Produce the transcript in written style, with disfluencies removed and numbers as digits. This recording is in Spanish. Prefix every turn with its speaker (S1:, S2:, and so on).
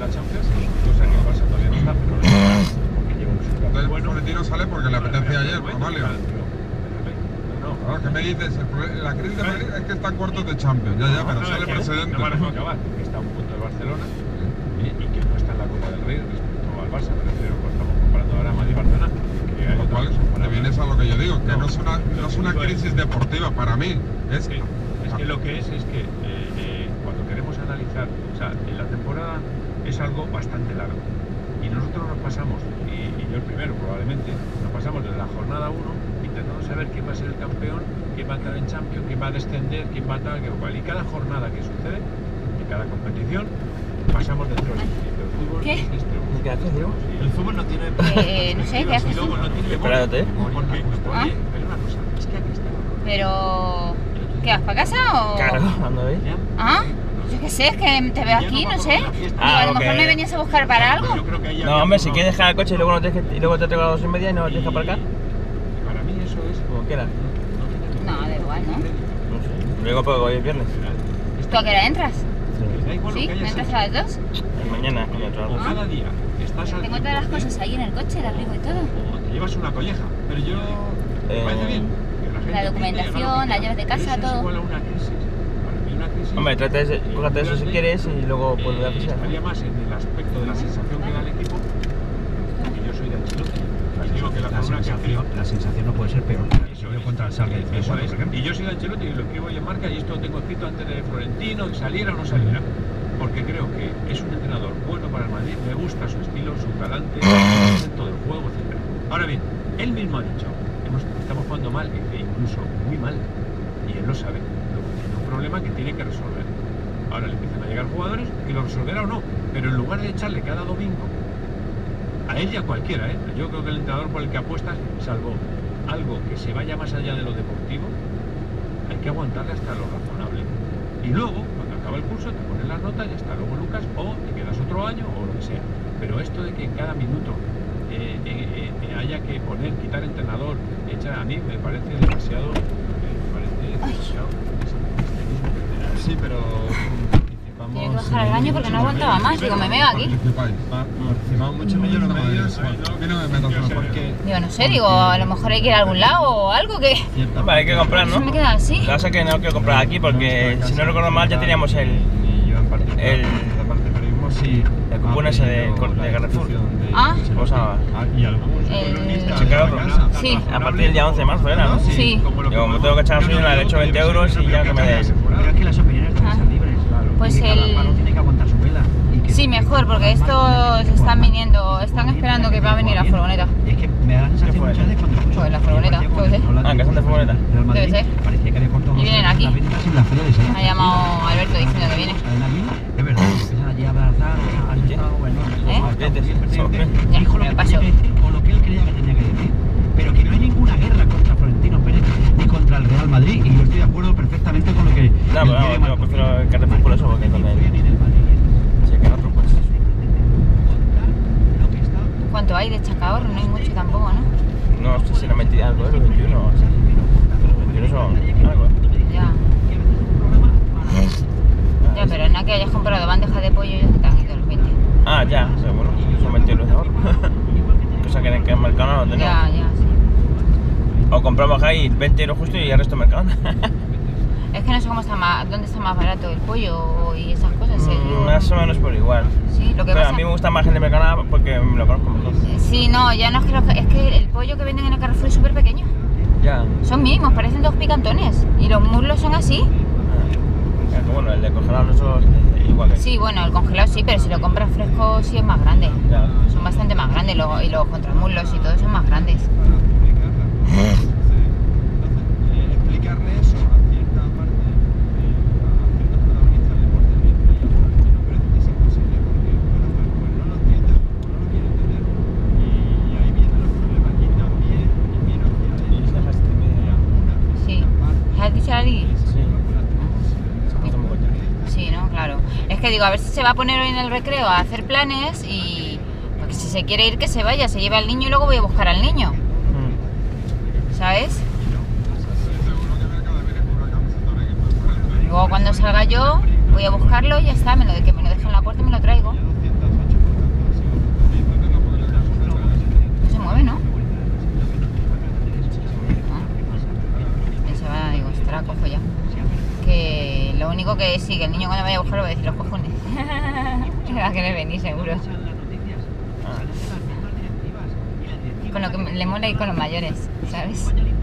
S1: la Champions, cosa que el Barça todavía no está, pero no está, porque lleva un resultado
S2: Entonces
S1: bueno.
S2: Florentino sale porque le apetece ayer,
S1: Bueno,
S2: Amalio.
S1: no,
S2: Ahora que me dices, la crisis de Madrid es que están cuartos de Champions, ya, pero sale
S1: es que
S2: precedente.
S1: no me dejo acabar, que está a un punto de Barcelona y que no está en la Copa del Rey respecto al Barça, me refiero, pues estamos comparando ahora Madrid-Barcelona.
S2: Con lo cual, te vienes a lo que yo digo, que no es una crisis deportiva para mí. Es
S1: que lo que es que cuando queremos analizar, o sea, en la temporada es algo bastante largo y nosotros nos pasamos, y yo el primero probablemente, nos pasamos desde la jornada 1 intentando saber quién va a ser el campeón, quién va a entrar en Champions, quién va a descender, quién va a tal, qué cual. Y cada jornada que sucede, en cada competición, pasamos de 0 a 100.
S3: ¿Qué?
S4: ¿Qué haces, Diego?
S1: El fútbol no tiene...
S3: No sé, ¿qué haces tú?
S4: Espérate.
S1: Porque, oye, pero una cosa, es que aquí está...
S3: Pero... ¿Qué, vas para casa o...?
S4: Claro, ando ahí.
S3: ¿Ah? Yo qué sé, es que te veo aquí, no sé. Digo, a lo mejor
S4: ok.
S3: me venías a buscar para algo.
S4: No, hombre, si quieres dejar el coche y luego, y luego te traigo a las 2:30 y no tienes que aparcar.
S1: Para mí eso es...
S4: Como quieras.
S3: No, da igual, ¿no?
S4: No sé. Luego puedo hoy es viernes.
S3: ¿Tú a qué hora entras?
S1: Da igual lo
S3: ¿Sí?
S1: que
S3: ¿Me
S1: hayas
S3: entras
S1: hecho.
S3: a las 2?
S4: Mañana, con otro algo.
S1: O cada día estás al
S3: Tengo todas las
S1: 100%,
S3: cosas ahí en el coche, el abrigo y todo.
S1: o te llevas una colleja, pero yo... ¿Me parece bien? Que la gente
S3: La documentación, las llaves de casa,
S1: eso es
S3: todo.
S1: igual a una crisis. Para mí una crisis...
S4: Hombre, cógete eso si quieres y luego puedes ver a
S1: estaría más en el aspecto de la sensación que da el equipo, que yo soy de Ancelotti. Os digo que
S5: La sensación no puede ser peor.
S1: Eso
S5: Yo
S1: es.
S5: contra el Salgue,
S1: Eso
S5: por
S1: es.
S5: ejemplo.
S1: Y yo soy de Ancelotti y lo escribo hoy en marca y esto lo tengo escrito antes de Florentino, que saliera o no saliera. Porque creo que es un entrenador bueno para el Madrid, me gusta su estilo, su talante, su centro del juego, etc. Ahora bien, él mismo ha dicho, estamos jugando mal, incluso muy mal, y él lo sabe. Luego tiene un problema que tiene que resolver. Ahora le empiezan a llegar jugadores que lo resolverá o no, pero en lugar de echarle cada domingo, a él y a cualquiera, yo creo que el entrenador por el que apuestas, salvo algo que se vaya más allá de lo deportivo, hay que aguantarle hasta lo razonable. Y luego, cuando acaba el curso, te pones las notas y hasta luego Lucas, o te quedas otro año, o lo que sea. Pero esto de que en cada minuto haya que quitar entrenador, a mí me parece demasiado...
S5: Sí, pero...
S3: Tiene que bajar el baño porque no aguantaba más. Digo, me meo aquí.
S5: Participamos mucho en los medios.
S3: Digo, no sé, digo, a lo mejor hay que ir a algún lado o algo que...
S4: Hombre, hay que comprar,
S3: Eso
S4: ¿no?
S3: me queda así.
S4: Lo que pasa es que no quiero comprar aquí porque, si no recuerdo mal, ya teníamos el cupón ese de Carrefour.
S3: Ah.
S4: ¿Cómo se llamaba?
S3: El...
S4: Chacarro.
S3: Sí.
S4: A partir del día 11 de marzo era, ¿no?
S3: Sí.
S4: Yo como tengo que echar gasolina, le echo 20 euros y ya que me des.
S5: Pero es que las opiniones deben ser libres.
S3: Pues
S5: Y que cada palo tiene que aguantar su vela. Y que-
S3: Sí, mejor, porque estos están viniendo, están esperando que va a venir la furgoneta.
S5: Y es que me da la sensación muchas veces cuando escucho...
S3: Pues la furgoneta, puede ser.
S4: Ah, que son de furgoneta.
S5: Real Madrid,
S3: Debe ser.
S5: Parecía que había cortado
S3: Y vienen
S5: las
S3: aquí.
S5: ventas sin la feria de Sevilla.
S3: Me ha llamado Alberto diciendo que viene.
S5: Es verdad, empiezan allí a abrazar, han estado, bueno,
S3: Ya,
S5: dijo lo
S3: me
S5: que
S3: pasó.
S5: tenía que decir o lo que él creía que tenía que decir. Pero que no hay ninguna guerra contra Florentino Pérez ni contra el Real Madrid, y yo estoy de acuerdo perfectamente con lo que...
S4: No, pero no, yo prefiero el Carrefour por eso, porque con el... Si es que el otro, pues...
S3: ¿Cuánto hay de Chacaorro? No hay mucho tampoco, ¿no?
S4: No sé si era 20 algo, los 21 o así. Los 21 son algo.
S3: Ya. Ya, pero nada que hayas comprado bandeja de pollo y ya se te han ido los 20.
S4: Ah, ya, o sea, bueno, son 20 euros de ahorro. Cosa que en el mercado no tenemos.
S3: Ya, ya, sí.
S4: O compramos ahí 20 euros justo y el resto mercado.
S3: Es que no sé cómo está más, dónde está más barato el pollo y esas cosas.
S4: Más o menos por igual.
S3: Sí, lo que
S4: Pero
S3: pasa...
S4: a mí me gusta más el de Mercadona porque me lo conozco mejor.
S3: Sí, no, ya no es que es que el pollo que venden en el Carrefour es súper pequeño.
S4: Ya.
S3: Son mínimos, parecen dos picantones. Y los muslos son así.
S4: Bueno, el de congelado nosotros igual que...
S3: Sí, bueno, el congelado sí, pero si lo compras fresco sí es más grande.
S4: Ya.
S3: Son bastante más grandes y los contramuslos y todo son más grandes.
S2: Explicarle eso a cierta parte, a ciertos protagonistas deportivos, no parece que es imposible porque no lo entienden o no lo quieren entender. Y ahí vienen los problemas. Y también viene hacia adentro.
S3: Sí. ¿Has dicho a alguien?
S4: Sí. Está muy bueno.
S3: Sí, ¿no? Claro. Es que digo, a ver si se va a poner hoy en el recreo a hacer planes y... Porque si se quiere ir, que se vaya, se lleve al niño y luego voy a buscar al niño. ¿Sabes? Luego cuando salga yo, voy a buscarlo y ya está, que me lo deje en la puerta y me lo traigo. que sí, que el niño cuando vaya a buscarlo va a decir los cojones. Va a querer venir seguro. Con lo que le mola ir con los mayores, ¿sabes?